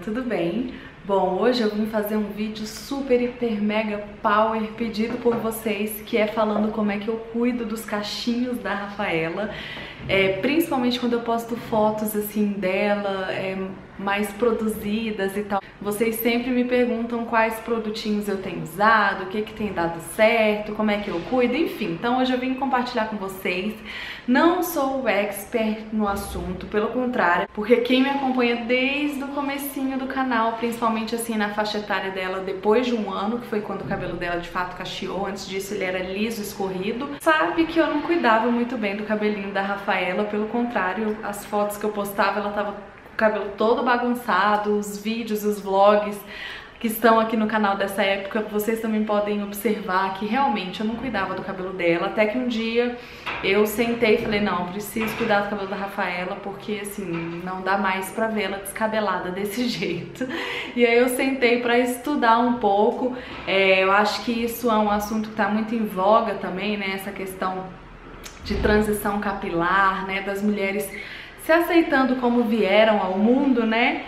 tudo bem? Bom, hoje eu vim fazer um vídeo super, hiper, mega power pedido por vocês, que é falando como é que eu cuido dos cachinhos da Rafaela, principalmente quando eu posto fotos assim dela, mais produzidas e tal. Vocês sempre me perguntam quais produtinhos eu tenho usado, o que tem dado certo, como é que eu cuido, enfim. Então hoje eu vim compartilhar com vocês. Não sou expert no assunto, pelo contrário, porque quem me acompanha desde o comecinho do canal, principalmente assim na faixa etária dela, depois de um ano, que foi quando o cabelo dela de fato cacheou, antes disso ele era liso, escorrido, sabe que eu não cuidava muito bem do cabelinho da Rafaela, pelo contrário, as fotos que eu postava ela tava com o cabelo todo bagunçado, os vídeos, os vlogs que estão aqui no canal dessa época, vocês também podem observar que realmente eu não cuidava do cabelo dela, até que um dia eu sentei e falei, não, preciso cuidar do cabelo da Rafaela, porque assim, não dá mais pra vê-la descabelada desse jeito. E aí eu sentei pra estudar um pouco, eu acho que isso é um assunto que tá muito em voga também, né, essa questão de transição capilar, né, das mulheres se aceitando como vieram ao mundo, né?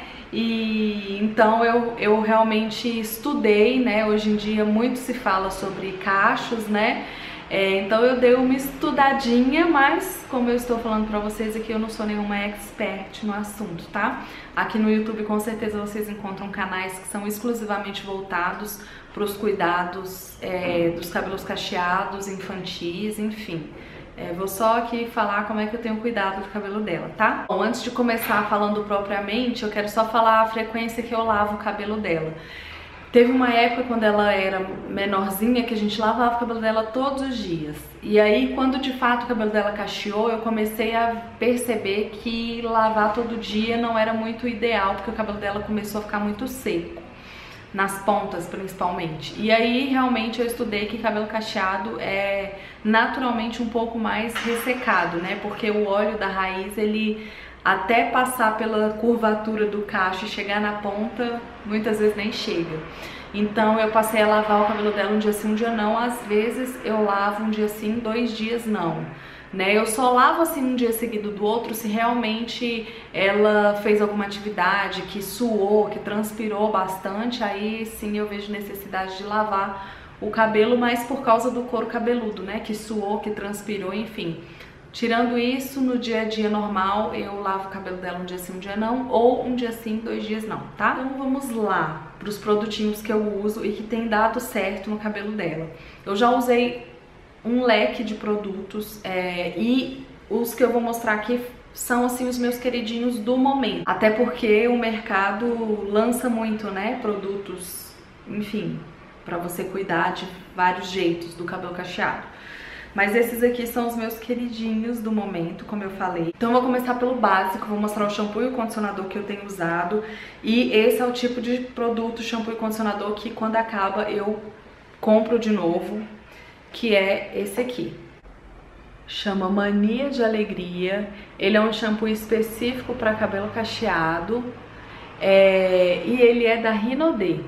E então eu realmente estudei, né? Hoje em dia muito se fala sobre cachos, né? Então eu dei uma estudadinha, mas como eu estou falando pra vocês aqui, eu não sou nenhuma expert no assunto, tá? Aqui no YouTube com certeza vocês encontram canais que são exclusivamente voltados para os cuidados dos cabelos cacheados, infantis, enfim. Vou só aqui falar como é que eu tenho cuidado do cabelo dela, tá? Bom, antes de começar falando propriamente, eu quero só falar a frequência que eu lavo o cabelo dela. Teve uma época quando ela era menorzinha que a gente lavava o cabelo dela todos os dias. E aí, quando de fato o cabelo dela cacheou, eu comecei a perceber que lavar todo dia não era muito ideal, porque o cabelo dela começou a ficar muito seco. Nas pontas principalmente. E aí realmente eu estudei que cabelo cacheado é naturalmente um pouco mais ressecado, né? Porque o óleo da raiz, ele até passar pela curvatura do cacho e chegar na ponta, muitas vezes nem chega. Então eu passei a lavar o cabelo dela um dia sim, um dia não. Às vezes eu lavo um dia sim, 2 dias não. Né? Eu só lavo assim um dia seguido do outro se realmente ela fez alguma atividade, que suou, que transpirou bastante, aí sim eu vejo necessidade de lavar o cabelo, mas por causa do couro cabeludo, né? Que suou, que transpirou, enfim. Tirando isso, no dia a dia normal, eu lavo o cabelo dela um dia sim, um dia não, ou um dia sim, 2 dias não, tá? Então vamos lá para os produtinhos que eu uso e que tem dado certo no cabelo dela. Eu já usei um leque de produtos e os que eu vou mostrar aqui são assim os meus queridinhos do momento, até porque o mercado lança muito, né, produtos, enfim, para você cuidar de vários jeitos do cabelo cacheado. Mas esses aqui são os meus queridinhos do momento, como eu falei. Então eu vou começar pelo básico, vou mostrar o shampoo e o condicionador que eu tenho usado. E esse é o tipo de produto, shampoo e condicionador, que quando acaba eu compro de novo, que é esse aqui. Chama Mania de Alegria. Ele é um shampoo específico para cabelo cacheado e ele é da Rinodê.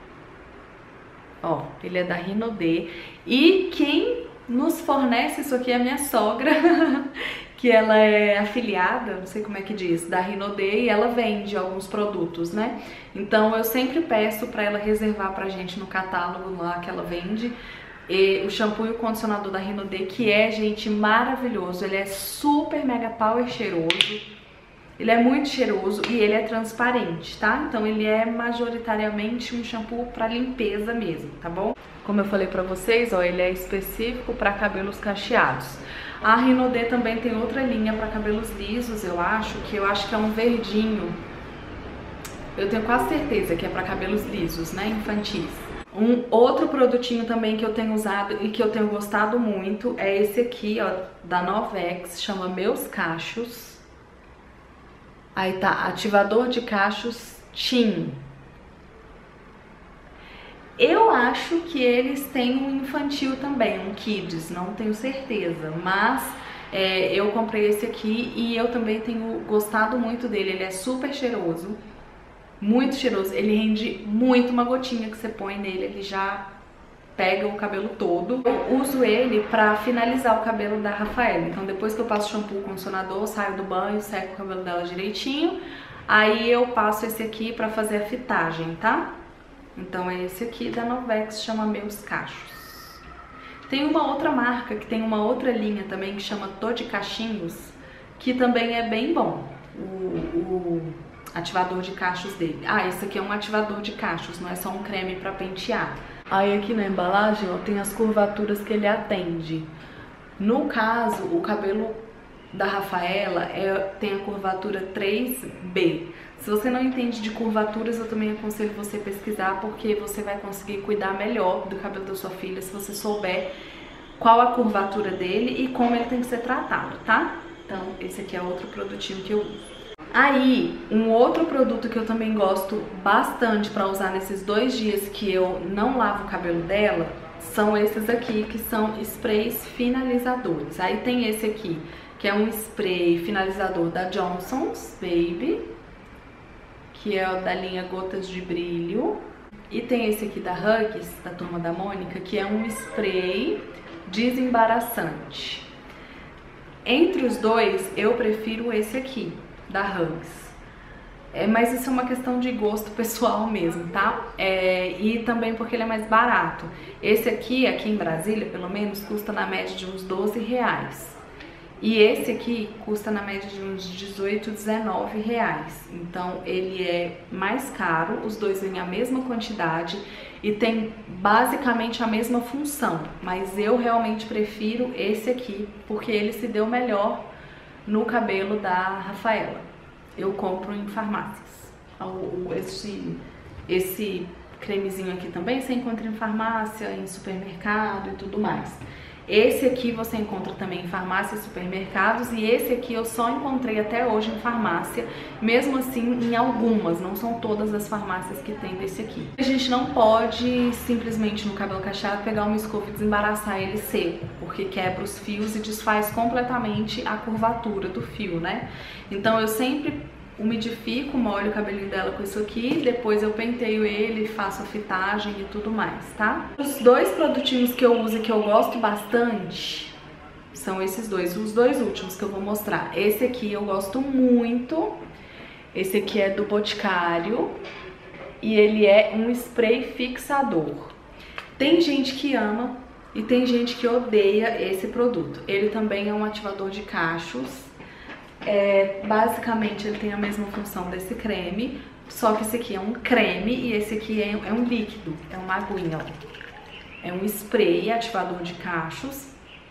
Ó, ele é da Rinodê. E quem nos fornece isso aqui é a minha sogra, que ela é afiliada, não sei como é que diz, da Rinodê, e ela vende alguns produtos, né? Então eu sempre peço para ela reservar pra gente no catálogo lá que ela vende. E o shampoo e o condicionador da Rinodê, que é, gente, maravilhoso. Ele é super mega power cheiroso. Ele é muito cheiroso e ele é transparente, tá? Então ele é majoritariamente um shampoo pra limpeza mesmo, tá bom? Como eu falei pra vocês, ó, ele é específico pra cabelos cacheados. A Rinodê também tem outra linha pra cabelos lisos, eu acho que é um verdinho. Eu tenho quase certeza que é pra cabelos lisos, né, infantis. Um outro produtinho também que eu tenho usado e que eu tenho gostado muito é esse aqui, ó, da Novex, chama Meus Cachos. Aí tá, ativador de cachos Teen. Eu acho que eles têm um infantil também, um Kids, não tenho certeza, mas eu comprei esse aqui e eu também tenho gostado muito dele, ele é super cheiroso. Muito cheiroso, ele rende muito, uma gotinha que você põe nele, ele já pega o cabelo todo. Eu uso ele pra finalizar o cabelo da Rafaela, então depois que eu passo shampoo, condicionador, saio do banho, seco o cabelo dela direitinho, Aí eu passo esse aqui pra fazer a fitagem, tá? Então é esse aqui da Novex, chama Meus Cachos. Tem uma outra marca que tem uma outra linha também que chama Tô de Cachinhos, que também é bem bom, o ativador de cachos dele. Ah, esse aqui é um ativador de cachos, não é só um creme pra pentear. Aí aqui na embalagem, ó, tem as curvaturas que ele atende. No caso, o cabelo da Rafaela tem a curvatura 3B. Se você não entende de curvaturas, eu também aconselho você pesquisar, porque você vai conseguir cuidar melhor do cabelo da sua filha se você souber qual a curvatura dele e como ele tem que ser tratado, tá? Então, esse aqui é outro produtinho que eu uso. Aí, um outro produto que eu também gosto bastante para usar nesses 2 dias que eu não lavo o cabelo dela, são esses aqui, que são sprays finalizadores. Aí tem esse aqui, que é um spray finalizador da Johnson's Baby, que é o da linha Gotas de Brilho. E tem esse aqui da Huggies, da Turma da Mônica, que é um spray desembaraçante. Entre os dois, eu prefiro esse aqui, da Huggies. Mas isso é uma questão de gosto pessoal mesmo, tá? E também porque ele é mais barato. Esse aqui em Brasília, pelo menos, custa na média de uns R$12. E esse aqui custa na média de uns R$18, R$19. Então ele é mais caro, os dois têm a mesma quantidade e tem basicamente a mesma função. Mas eu realmente prefiro esse aqui, porque ele se deu melhor no cabelo da Rafaela. Eu compro em farmácias. Esse cremezinho aqui também você encontra em farmácia, em supermercado e tudo mais. Esse aqui você encontra também em farmácias e supermercados, e esse aqui eu só encontrei até hoje em farmácia, mesmo assim em algumas, não são todas as farmácias que tem desse aqui. A gente não pode simplesmente no cabelo cacheado pegar uma escova e desembaraçar ele seco, porque quebra os fios e desfaz completamente a curvatura do fio, né? Então eu sempre umidifico, molho o cabelinho dela com isso aqui, depois eu penteio ele, faço a fitagem e tudo mais, tá? Os 2 produtinhos que eu uso e que eu gosto bastante são esses dois, os 2 últimos que eu vou mostrar. Esse aqui eu gosto muito, esse aqui é do Boticário e ele é um spray fixador. Tem gente que ama e tem gente que odeia esse produto. Ele também é um ativador de cachos. Basicamente ele tem a mesma função desse creme, só que esse aqui é um creme e esse aqui é um líquido, é uma aguinha, ó. É um spray ativador de cachos.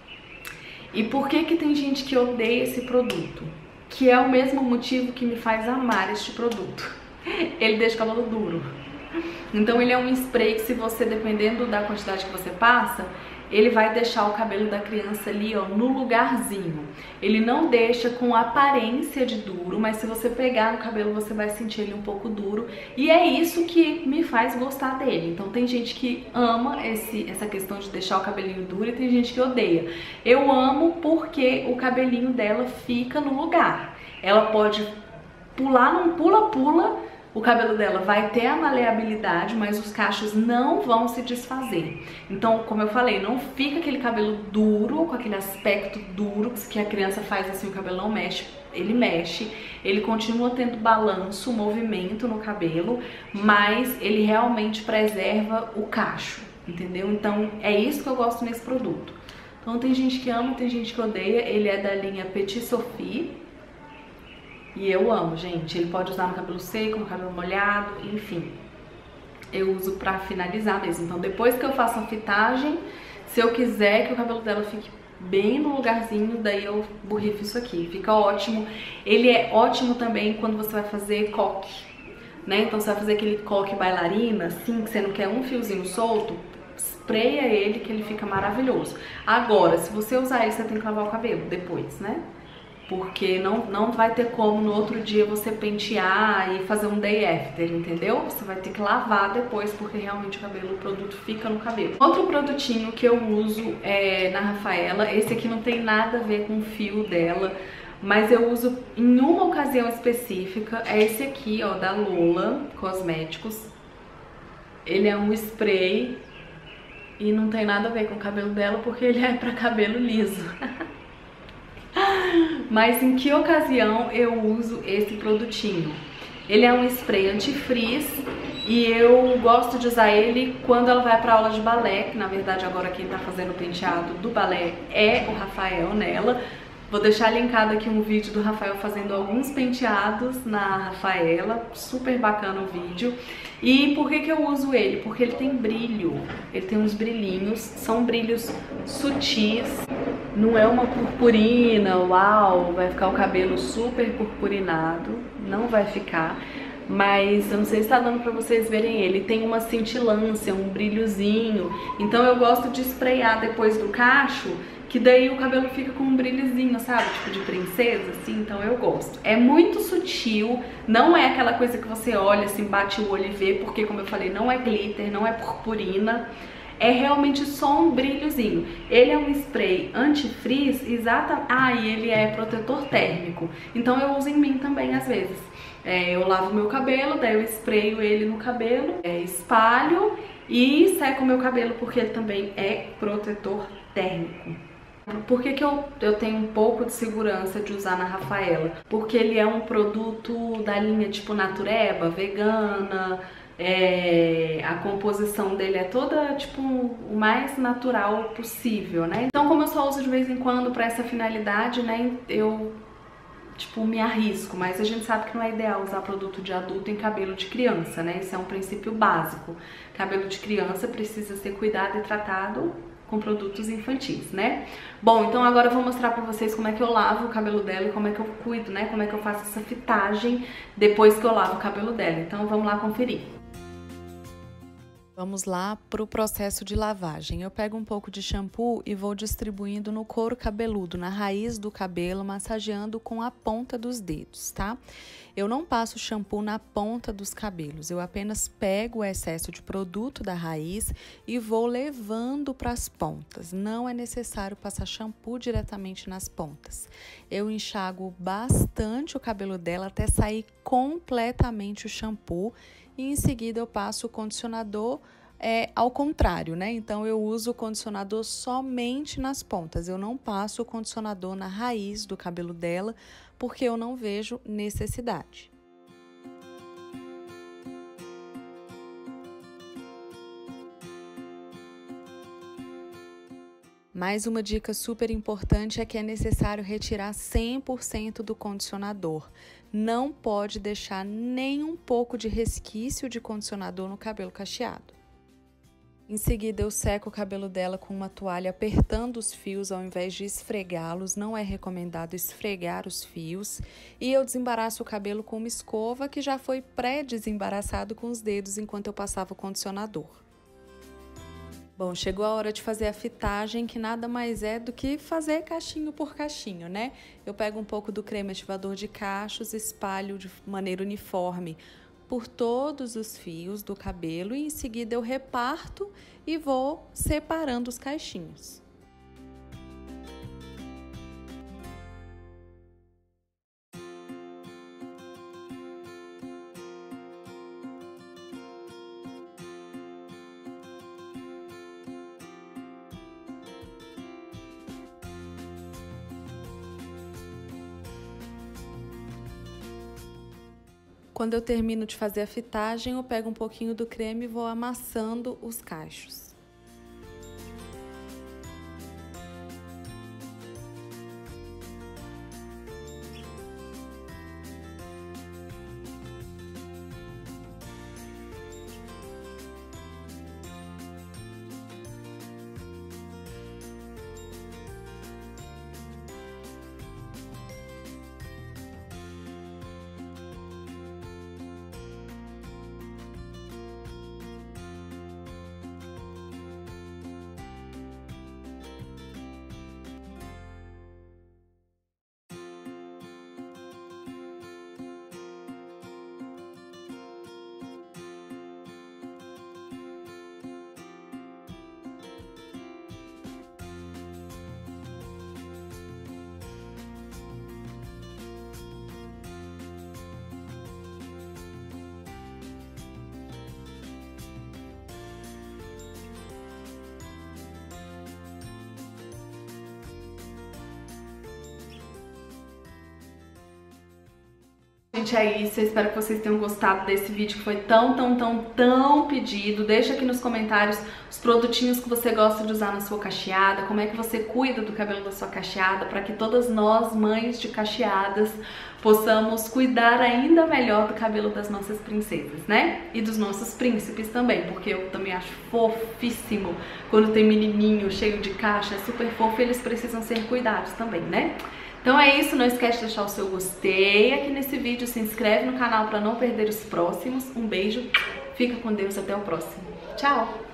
E por que tem gente que odeia esse produto? Que é o mesmo motivo que me faz amar este produto. Ele deixa o cabelo duro. Então ele é um spray que, se você, dependendo da quantidade que você passa, ele vai deixar o cabelo da criança ali, ó, no lugarzinho. Ele não deixa com aparência de duro, mas se você pegar no cabelo você vai sentir ele um pouco duro. E é isso que me faz gostar dele. Então tem gente que ama essa questão de deixar o cabelinho duro e tem gente que odeia. Eu amo porque o cabelinho dela fica no lugar. Ela pode pular num pula-pula, o cabelo dela vai ter a maleabilidade, mas os cachos não vão se desfazer. Então, como eu falei, não fica aquele cabelo duro, com aquele aspecto duro, que a criança faz assim, o cabelo não mexe. Ele mexe, ele continua tendo balanço, movimento no cabelo, mas ele realmente preserva o cacho, entendeu? Então, é isso que eu gosto nesse produto. Então, tem gente que ama, tem gente que odeia. Ele é da linha Petit Sophie. E eu amo, gente. Ele pode usar no cabelo seco, no cabelo molhado, enfim. Eu uso pra finalizar mesmo. Então depois que eu faço a fitagem, se eu quiser que o cabelo dela fique bem no lugarzinho, daí eu borrifo isso aqui. Fica ótimo. Ele é ótimo também quando você vai fazer coque, né? Então você vai fazer aquele coque bailarina, assim, que você não quer um fiozinho solto, espreia ele que ele fica maravilhoso. Agora, se você usar ele, você tem que lavar o cabelo depois, né? Porque não vai ter como no outro dia você pentear e fazer um day after, entendeu? Você vai ter que lavar depois, porque realmente o produto fica no cabelo. Outro produtinho que eu uso na Rafaela, esse aqui não tem nada a ver com o fio dela, mas eu uso em uma ocasião específica, é esse aqui, ó, da Lola Cosméticos. Ele é um spray e não tem nada a ver com o cabelo dela, porque ele é pra cabelo liso. Mas em que ocasião eu uso esse produtinho? Ele é um spray anti-frizz e eu gosto de usar ele quando ela vai para aula de balé, que na verdade agora quem tá fazendo o penteado do balé é o Rafael nela. Vou deixar linkado aqui um vídeo do Rafael fazendo alguns penteados na Rafaela, super bacana o vídeo. E por que eu uso ele? Porque ele tem brilho, ele tem uns brilhinhos, são brilhos sutis, não é uma purpurina, uau, vai ficar o cabelo super purpurinado, não vai ficar. Mas eu não sei se tá dando pra vocês verem ele, tem uma cintilância, um brilhozinho, então eu gosto de sprayar depois do cacho, que daí o cabelo fica com um brilhozinho, sabe? Tipo de princesa, assim, então eu gosto. É muito sutil, não é aquela coisa que você olha assim, bate o olho e vê, porque como eu falei, não é glitter, não é purpurina, é realmente só um brilhozinho. Ele é um spray anti-frizz, e ele é protetor térmico, então eu uso em mim também às vezes. Eu lavo meu cabelo, daí eu sprayo ele no cabelo, espalho e seco o meu cabelo porque ele também é protetor térmico. Por que eu tenho um pouco de segurança de usar na Rafaela? Porque ele é um produto da linha tipo Natureba, vegana, a composição dele é toda tipo o mais natural possível, né? Então como eu só uso de vez em quando para essa finalidade, né, eu tipo me arrisco, mas a gente sabe que não é ideal usar produto de adulto em cabelo de criança, né? Isso é um princípio básico. Cabelo de criança precisa ser cuidado e tratado com produtos infantis, né? Bom, então agora eu vou mostrar pra vocês como é que eu lavo o cabelo dela e como é que eu cuido, né? Como é que eu faço essa fitagem depois que eu lavo o cabelo dela. Então vamos lá conferir. Vamos lá para o processo de lavagem. Eu pego um pouco de shampoo e vou distribuindo no couro cabeludo, na raiz do cabelo, massageando com a ponta dos dedos, tá? Eu não passo shampoo na ponta dos cabelos, eu apenas pego o excesso de produto da raiz e vou levando para as pontas. Não é necessário passar shampoo diretamente nas pontas. Eu enxago bastante o cabelo dela até sair completamente o shampoo. E em seguida eu passo o condicionador ao contrário, né? Então eu uso o condicionador somente nas pontas. Eu não passo o condicionador na raiz do cabelo dela, porque eu não vejo necessidade. Mais uma dica super importante é que é necessário retirar 100% do condicionador. Não pode deixar nem um pouco de resquício de condicionador no cabelo cacheado. Em seguida, eu seco o cabelo dela com uma toalha apertando os fios ao invés de esfregá-los. Não é recomendado esfregar os fios. E eu desembaraço o cabelo com uma escova que já foi pré-desembaraçado com os dedos enquanto eu passava o condicionador. Bom, chegou a hora de fazer a fitagem, que nada mais é do que fazer cachinho por cachinho, né? Eu pego um pouco do creme ativador de cachos, espalho de maneira uniforme por todos os fios do cabelo e em seguida eu reparto e vou separando os cachinhos. Quando eu termino de fazer a fitagem, eu pego um pouquinho do creme e vou amassando os cachos. gente, é isso. Eu espero que vocês tenham gostado desse vídeo que foi tão pedido. Deixa aqui nos comentários os produtinhos que você gosta de usar na sua cacheada, como é que você cuida do cabelo da sua cacheada, para que todas nós, mães de cacheadas, possamos cuidar ainda melhor do cabelo das nossas princesas, né? E dos nossos príncipes também, porque eu também acho fofíssimo quando tem menininho cheio de cacha, é super fofo e eles precisam ser cuidados também, né? Então é isso, não esquece de deixar o seu gostei aqui nesse vídeo, se inscreve no canal para não perder os próximos. Um beijo, fica com Deus, até o próximo. Tchau!